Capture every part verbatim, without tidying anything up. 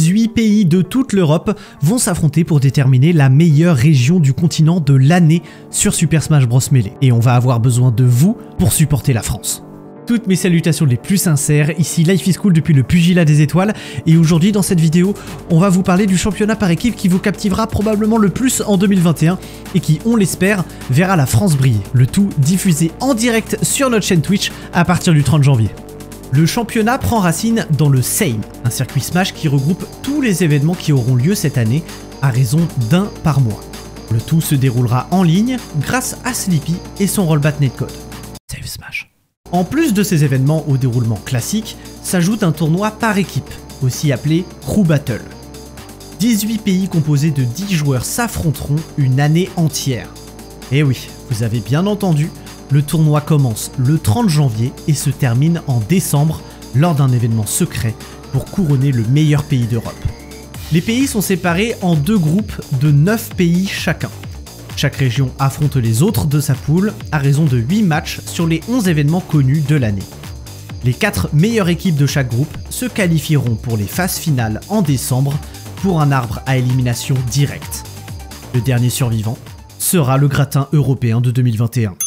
huit pays de toute l'Europe vont s'affronter pour déterminer la meilleure région du continent de l'année sur Super Smash Bros Melee. Et on va avoir besoin de vous pour supporter la France. Toutes mes salutations les plus sincères, ici Life is Cool depuis le Pugilat des Étoiles, et aujourd'hui dans cette vidéo, on va vous parler du championnat par équipe qui vous captivera probablement le plus en deux mille vingt et un, et qui, on l'espère, verra la France briller, le tout diffusé en direct sur notre chaîne Twitch à partir du trente janvier. Le championnat prend racine dans le Same, un circuit Smash qui regroupe tous les événements qui auront lieu cette année, à raison d'un par mois. Le tout se déroulera en ligne grâce à Sleepy et son rollback netcode. Save Smash. En plus de ces événements au déroulement classique, s'ajoute un tournoi par équipe, aussi appelé Crew Battle. dix-huit pays composés de dix joueurs s'affronteront une année entière. Et oui, vous avez bien entendu, le tournoi commence le trente janvier et se termine en décembre lors d'un événement secret pour couronner le meilleur pays d'Europe. Les pays sont séparés en deux groupes de neuf pays chacun. Chaque région affronte les autres de sa poule à raison de huit matchs sur les onze événements connus de l'année. Les quatre meilleures équipes de chaque groupe se qualifieront pour les phases finales en décembre pour un arbre à élimination directe. Le dernier survivant sera le gratin européen de deux mille vingt et un.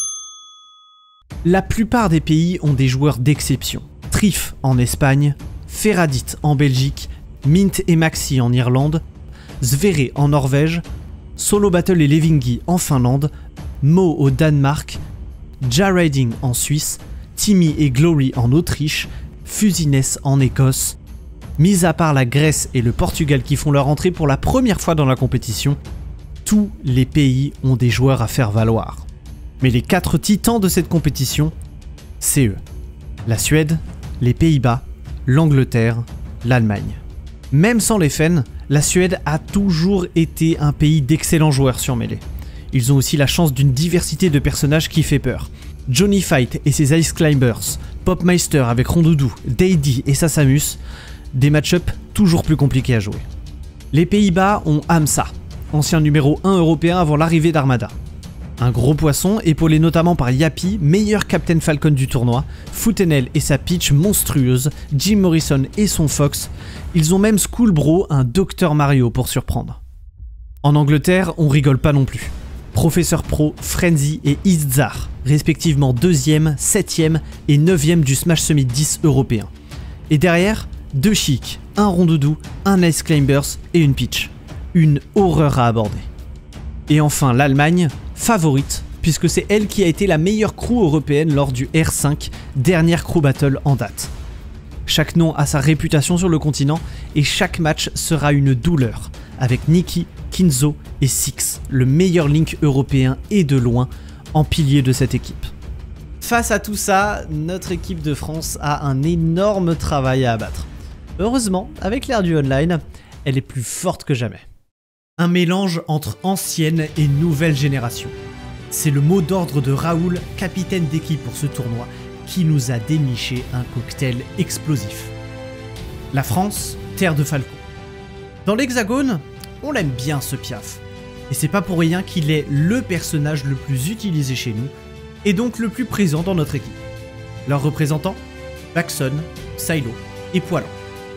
La plupart des pays ont des joueurs d'exception. Trif en Espagne, Ferradit en Belgique, Mint et Maxi en Irlande, Sverre en Norvège, Solo Battle et Levingi en Finlande, Mo au Danemark, Jarading en Suisse, Timmy et Glory en Autriche, Fusines en Écosse. Mis à part la Grèce et le Portugal qui font leur entrée pour la première fois dans la compétition, tous les pays ont des joueurs à faire valoir. Mais les quatre titans de cette compétition, c'est eux. La Suède, les Pays-Bas, l'Angleterre, l'Allemagne. Même sans les Fen, la Suède a toujours été un pays d'excellents joueurs sur Melee. Ils ont aussi la chance d'une diversité de personnages qui fait peur. Johnny Fight et ses Ice Climbers, Popmeister avec Rondoudou, Deidy et Sasamus, des match-ups toujours plus compliqués à jouer. Les Pays-Bas ont Hamza, ancien numéro un européen avant l'arrivée d'Armada. Un gros poisson épaulé notamment par Yappy, meilleur Captain Falcon du tournoi, Foutenel et sa pitch monstrueuse, Jim Morrison et son Fox. Ils ont même Schoolbro, un Docteur Mario pour surprendre. En Angleterre, on rigole pas non plus. Professeur Pro, Frenzy et Izzar, respectivement deuxième, septième et neuvième du Smash Summit dix européen. Et derrière, deux Chic, un Rondoudou, un Ice Climbers et une pitch. Une horreur à aborder. Et enfin l'Allemagne, favorite, puisque c'est elle qui a été la meilleure crew européenne lors du R cinq, dernière crew battle en date. Chaque nom a sa réputation sur le continent et chaque match sera une douleur, avec Nikki, Kinzo et Six, le meilleur Link européen et de loin, en pilier de cette équipe. Face à tout ça, notre équipe de France a un énorme travail à abattre. Heureusement, avec l'ère du online, elle est plus forte que jamais. Un mélange entre ancienne et nouvelle génération. C'est le mot d'ordre de Raoul, capitaine d'équipe pour ce tournoi, qui nous a déniché un cocktail explosif. La France, terre de Falco. Dans l'Hexagone, on l'aime bien ce Piaf. Et c'est pas pour rien qu'il est le personnage le plus utilisé chez nous, et donc le plus présent dans notre équipe. Leurs représentants, Baxon, Silo et Poilan.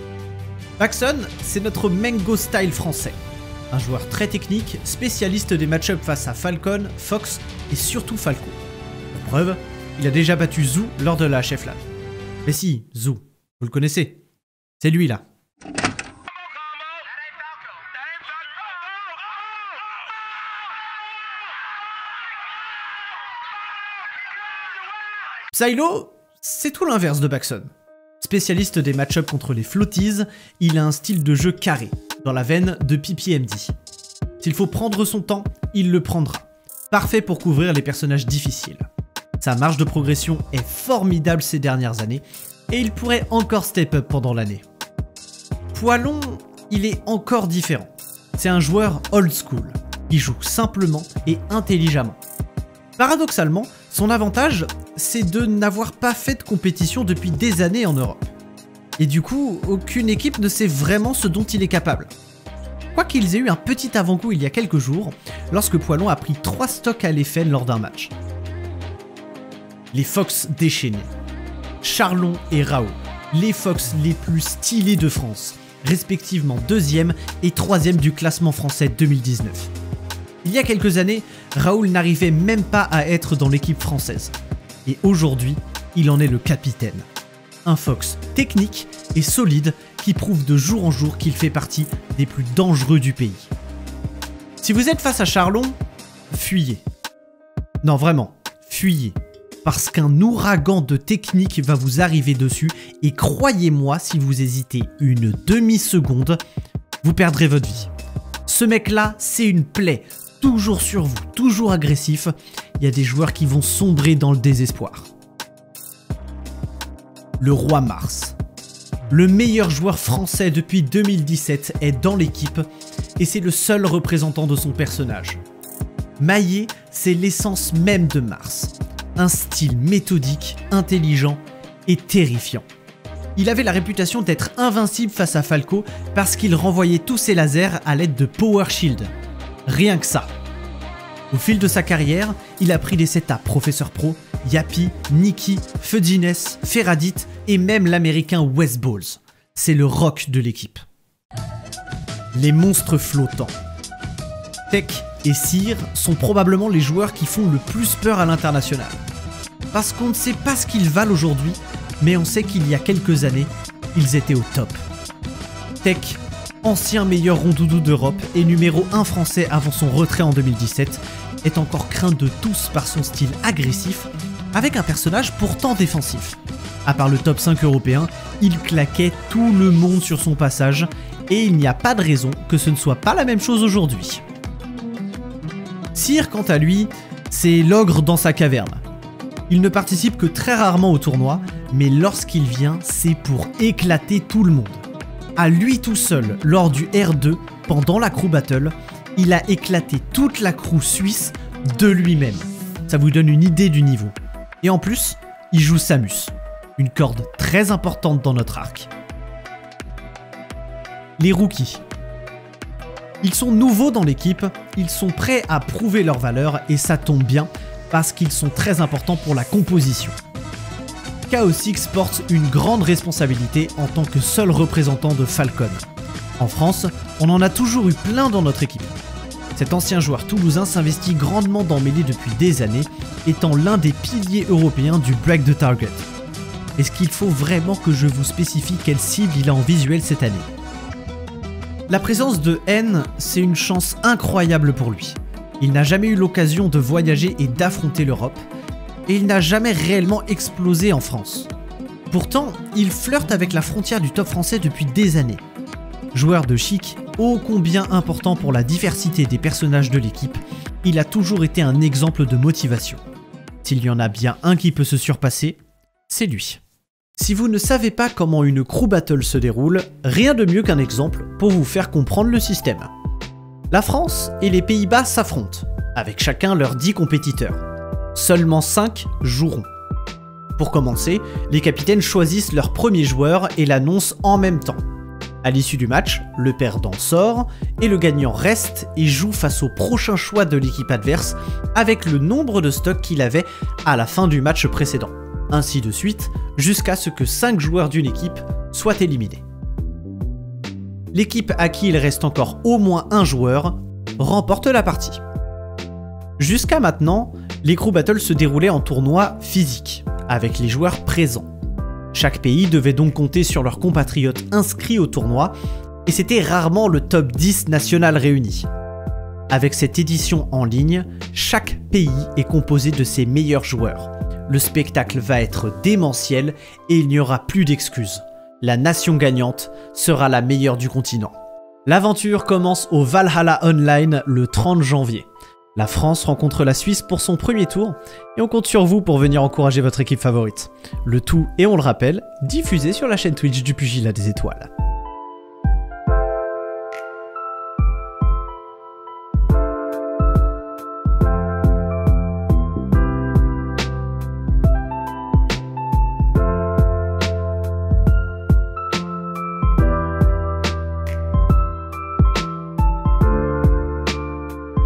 Baxon, c'est notre Mango style français. Un joueur très technique, spécialiste des match-ups face à Falcon, Fox et surtout Falco. La preuve, il a déjà battu Zou lors de la H F LAN. Mais si, Zou, vous le connaissez. C'est lui là. Silo, c'est tout l'inverse de Baxon. Spécialiste des match-ups contre les floaties, il a un style de jeu carré, dans la veine de P P M D. S'il faut prendre son temps, il le prendra. Parfait pour couvrir les personnages difficiles. Sa marge de progression est formidable ces dernières années, et il pourrait encore step up pendant l'année. Poilon, il est encore différent. C'est un joueur old school, qui joue simplement et intelligemment. Paradoxalement, son avantage, c'est de n'avoir pas fait de compétition depuis des années en Europe. Et du coup, aucune équipe ne sait vraiment ce dont il est capable. Quoiqu'ils aient eu un petit avant-goût il y a quelques jours, lorsque Poilon a pris trois stocks à l'Effen lors d'un match. Les Fox déchaînés. Charlon et Rao, les Fox les plus stylés de France, respectivement deuxième et troisième du classement français deux mille dix-neuf. Il y a quelques années, Raoul n'arrivait même pas à être dans l'équipe française. Et aujourd'hui, il en est le capitaine. Un Fox technique et solide qui prouve de jour en jour qu'il fait partie des plus dangereux du pays. Si vous êtes face à Charlon, fuyez. Non vraiment, fuyez. Parce qu'un ouragan de technique va vous arriver dessus et croyez-moi, si vous hésitez une demi-seconde, vous perdrez votre vie. Ce mec-là, c'est une plaie, toujours sur vous, toujours agressif. Il y a des joueurs qui vont sombrer dans le désespoir. Le Roi Mars. Le meilleur joueur français depuis deux mille dix-sept est dans l'équipe et c'est le seul représentant de son personnage. Maillet, c'est l'essence même de Mars. Un style méthodique, intelligent et terrifiant. Il avait la réputation d'être invincible face à Falco parce qu'il renvoyait tous ses lasers à l'aide de Power Shield. Rien que ça. Au fil de sa carrière, il a pris des setups Professeur Pro, Yapi, Nikki, Fudgines, Ferradit et même l'américain Wes Balls. C'est le rock de l'équipe. Les monstres flottants. Tech et Seer sont probablement les joueurs qui font le plus peur à l'international. Parce qu'on ne sait pas ce qu'ils valent aujourd'hui, mais on sait qu'il y a quelques années, ils étaient au top. Tech, ancien meilleur rondoudou d'Europe et numéro un français avant son retrait en deux mille dix-sept, est encore craint de tous par son style agressif, avec un personnage pourtant défensif. À part le top cinq européen, il claquait tout le monde sur son passage, et il n'y a pas de raison que ce ne soit pas la même chose aujourd'hui. Seer, quant à lui, c'est l'ogre dans sa caverne. Il ne participe que très rarement au tournoi, mais lorsqu'il vient, c'est pour éclater tout le monde. À lui tout seul, lors du R deux, pendant la crew battle, il a éclaté toute la crew suisse de lui-même. Ça vous donne une idée du niveau. Et en plus, il joue Samus, une corde très importante dans notre arc. Les rookies. Ils sont nouveaux dans l'équipe, ils sont prêts à prouver leur valeur et ça tombe bien parce qu'ils sont très importants pour la composition. Chaos Six porte une grande responsabilité en tant que seul représentant de Falcon. En France, on en a toujours eu plein dans notre équipe. Cet ancien joueur toulousain s'investit grandement dans Melee depuis des années, étant l'un des piliers européens du Break the Target. Est-ce qu'il faut vraiment que je vous spécifie quelle cible il a en visuel cette année? La présence de N, c'est une chance incroyable pour lui. Il n'a jamais eu l'occasion de voyager et d'affronter l'Europe, et il n'a jamais réellement explosé en France. Pourtant, il flirte avec la frontière du top français depuis des années. Joueur de chic, ô combien important pour la diversité des personnages de l'équipe, il a toujours été un exemple de motivation. S'il y en a bien un qui peut se surpasser, c'est lui. Si vous ne savez pas comment une crew battle se déroule, rien de mieux qu'un exemple pour vous faire comprendre le système. La France et les Pays-Bas s'affrontent, avec chacun leurs dix compétiteurs. Seulement cinq joueront. Pour commencer, les capitaines choisissent leur premier joueur et l'annoncent en même temps. À l'issue du match, le perdant sort et le gagnant reste et joue face au prochain choix de l'équipe adverse avec le nombre de stocks qu'il avait à la fin du match précédent. Ainsi de suite, jusqu'à ce que cinq joueurs d'une équipe soient éliminés. L'équipe à qui il reste encore au moins un joueur remporte la partie. Jusqu'à maintenant, les crew battles se déroulaient en tournoi physique, avec les joueurs présents. Chaque pays devait donc compter sur leurs compatriotes inscrits au tournoi, et c'était rarement le top dix national réuni. Avec cette édition en ligne, chaque pays est composé de ses meilleurs joueurs. Le spectacle va être démentiel et il n'y aura plus d'excuses. La nation gagnante sera la meilleure du continent. L'aventure commence au Valhalla Online le trente janvier. La France rencontre la Suisse pour son premier tour et on compte sur vous pour venir encourager votre équipe favorite. Le tout, et on le rappelle, diffusé sur la chaîne Twitch du Pugilat des Étoiles.